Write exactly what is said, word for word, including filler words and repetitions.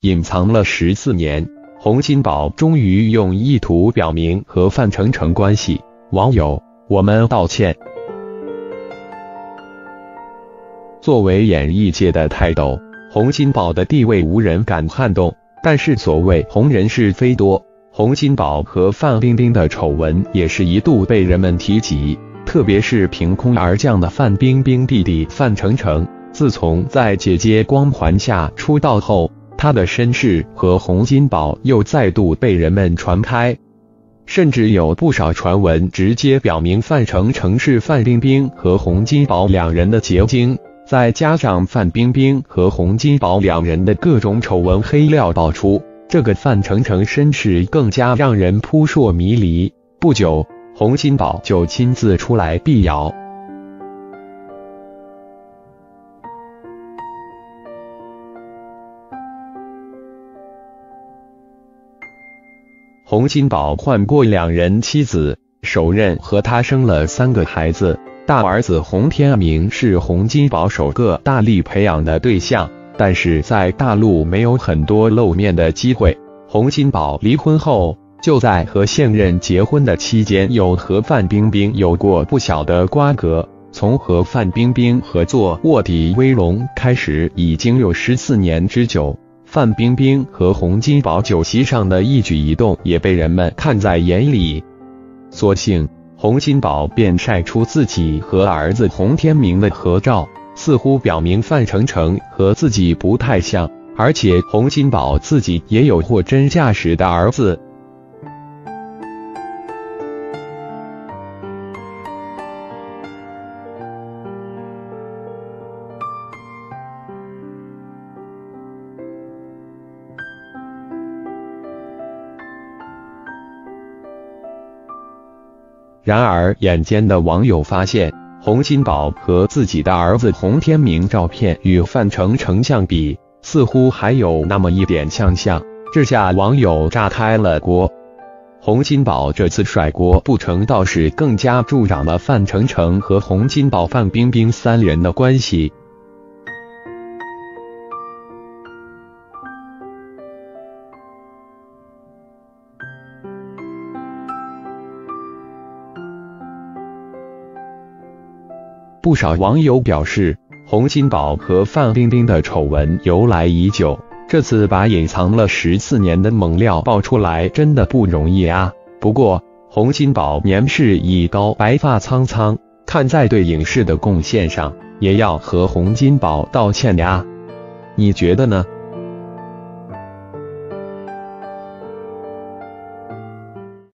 隐藏了十四年，洪金宝终于用意图表明和范丞丞关系。网友，我们道歉。作为演艺界的泰斗，洪金宝的地位无人敢撼动。但是所谓红人是非多，洪金宝和范冰冰的丑闻也是一度被人们提及。特别是凭空而降的范冰冰弟弟范丞丞，自从在姐姐光环下出道后，他的身世和洪金宝又再度被人们传开。甚至有不少传闻直接表明范丞丞是范冰冰和洪金宝两人的结晶。再加上范冰冰和洪金宝两人的各种丑闻黑料爆出，这个范丞丞身世更加让人扑朔迷离。不久，洪金宝就亲自出来辟谣。洪金宝换过两人妻子，首任和他生了三个孩子。大儿子洪天明是洪金宝首个大力培养的对象，但是在大陆没有很多露面的机会。洪金宝离婚后，就在和现任结婚的期间，有和范冰冰有过不小的瓜葛。从和范冰冰合作《卧底威龙》开始，已经有十四年之久。范冰冰和洪金宝酒席上的一举一动也被人们看在眼里。所幸洪金宝便晒出自己和儿子洪天明的合照，似乎表明范丞丞和自己不太像，而且洪金宝自己也有货真价实的儿子。然而，眼尖的网友发现，洪金宝和自己的儿子洪天明照片与范丞丞相比，似乎还有那么一点相像。这下网友炸开了锅。洪金宝这次甩锅不成，倒是更加助长了范丞丞和洪金宝、范冰冰三人的关系。不少网友表示，洪金宝和范冰冰的丑闻由来已久，这次把隐藏了十四年的猛料爆出来，真的不容易啊。不过，洪金宝年事已高，白发苍苍，看在对影视的贡献上，也要和洪金宝道歉呀。你觉得呢？